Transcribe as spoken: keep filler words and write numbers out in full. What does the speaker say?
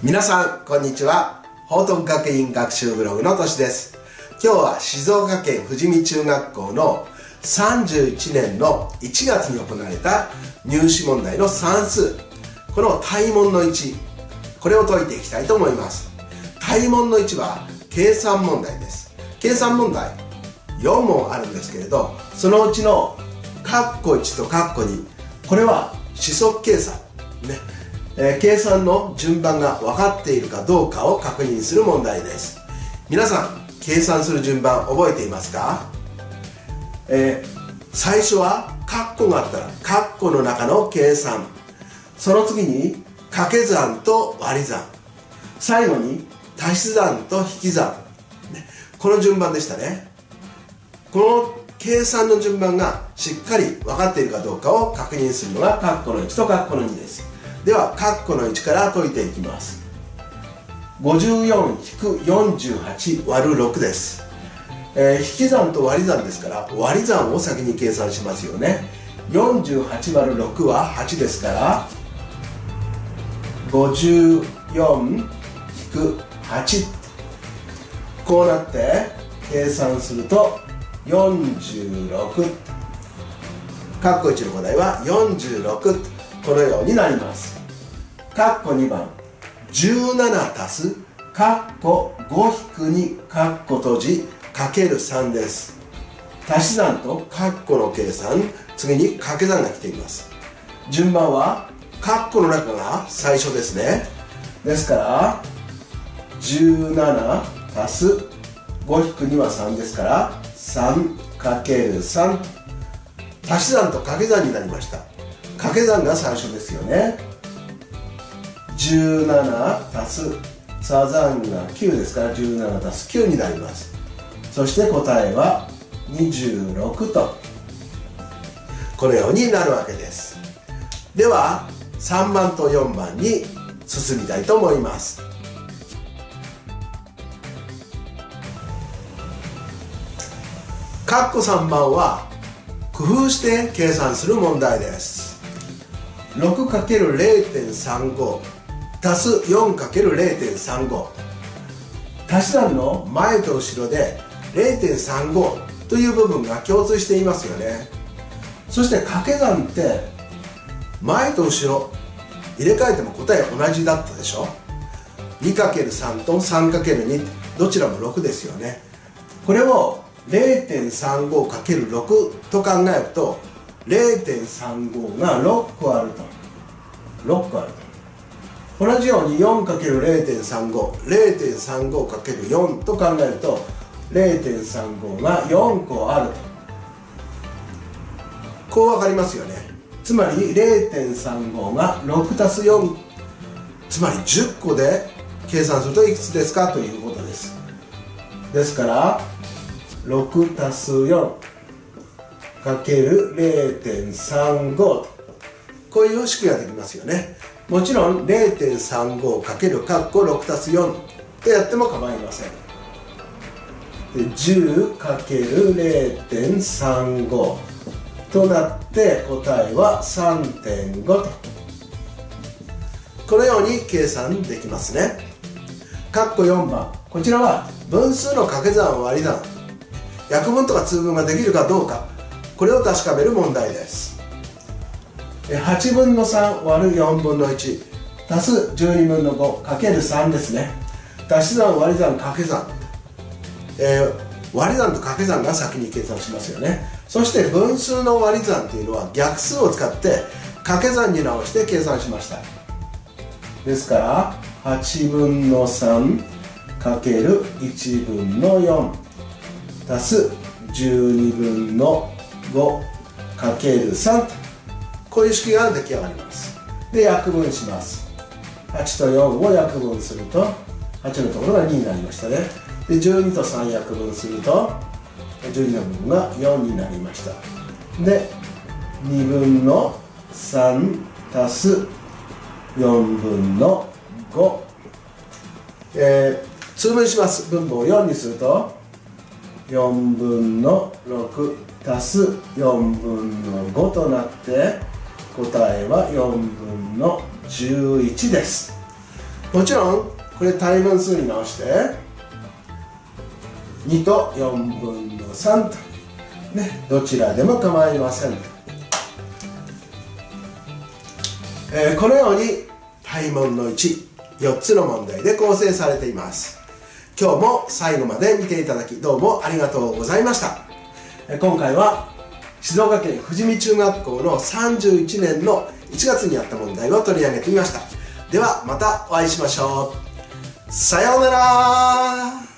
皆さんこんにちは。報徳学院学習ブログのとしです。今日は静岡県富士見中学校のさんじゅういちねんのいちがつに行われた入試問題の算数、この対問のいち、これを解いていきたいと思います。対問のいちは計算問題です。計算問題よん問あるんですけれど、そのうちの括弧いちと括弧に、これは指則計算ね、えー、計算の順番が分かっているかどうかを確認する問題です。皆さん計算する順番覚えていますか？えー、最初は括弧があったら括弧の中の計算、その次に掛け算と割り算、最後に足し算と引き算、ね、この順番でしたね。この計算の順番がしっかり分かっているかどうかを確認するのが括弧のいちと括弧のにです。では括弧のいちから解いていきます。ごじゅうよん引くよんじゅうはち割るろくです。えー、引き算と割り算ですから割り算を先に計算しますよね。よんじゅうはち割るろくははちですから、ごじゅうよん引くはち、こうなって計算するとよんじゅうろく、括弧いちの答えはよんじゅうろく、このようになります。括弧にばん、じゅうなな足す括弧ご引くに括弧閉じかけるさんです。足し算と括弧の計算、次に掛け算が来ています。順番は括弧の中が最初ですね。ですからじゅうなな足すご引くにはさんですから さんかけるさん、 足し算と掛け算になりました。掛け算が最初ですよね。じゅうなな足す差算がきゅうですからじゅうなな足すきゅうになります。そして答えはにじゅうろくと、このようになるわけです。ではさんばんとよんばんに進みたいと思います。括弧さんばんは工夫して計算する問題です。 ろくかけるゼロてんさんご 足す よんかけるゼロてんさんご、 足し算の前と後ろで ゼロてんさんご という部分が共通していますよね。そして掛け算って前と後ろ入れ替えても答え同じだったでしょ。 にかけるさん と さんかけるに どちらもろくですよね。これを ゼロてんさんごかけるろく と考えると ゼロてんさんご がろっこあると、ろっこあると。同じように よんかけるゼロてんさんご、ゼロてんさんごかけるよん と考えると ゼロてんさんご がよんこあると、こう分かりますよね。つまり ゼロてんさんご がろく足すよん、つまりじゅっこで計算するといくつですかということです。ですからろく足すよんかけるゼロてんさんご、こういう式ができますよね。もちろん ゼロてんさんごかける括弧ろく足すよんとやっても構いません。で じゅうかけるゼロてんさんご となって答えは さんてんご と、このように計算できますね。括弧よんばん、こちらは分数の掛け算割り算、約分とか通分ができるかどうか、これを確かめる問題です。はちぶんのさん割るよんぶんのいち足すじゅうにぶんのごかけるさんですね。足し算割り算掛け算、えー、割り算と掛け算が先に計算しますよね。そして分数の割り算というのは逆数を使って掛け算に直して計算しました。ですからはちぶんのさんかけるいちぶんのよん足すじゅうにぶんのごかけるさんと、こういう式が出来上がります。で約分します。はちとよんを約分するとはちのところがにになりましたね。でじゅうにとさん約分するとじゅうにの部分がよんになりました。でにぶんのさん足すよんぶんのご、えー、通分します。分母をよんにするとよんぶんのろく足すよんぶんのごとなって答えはよんぶんのじゅういちです。 もちろんこれ対分数に直してにとよんぶんのさんと、ね、どちらでも構いません、えー、このように対問のいち、よっつの問題で構成されています。今日も最後まで見ていただきどうもありがとうございました。えー、今回は静岡県富士見中学校のさんじゅういちねんのいちがつにやった問題を取り上げてみました。ではまたお会いしましょう。さようなら。